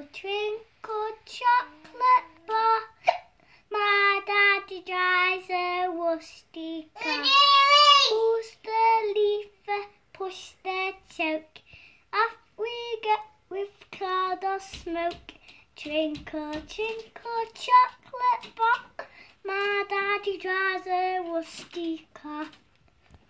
twinkle, chocolate bar. My daddy drives a rusty car. Pulls the lever, push the choke. Off we go with cloud of smoke. Twinkle, twinkle, chocolate box. My daddy drives a rusty car.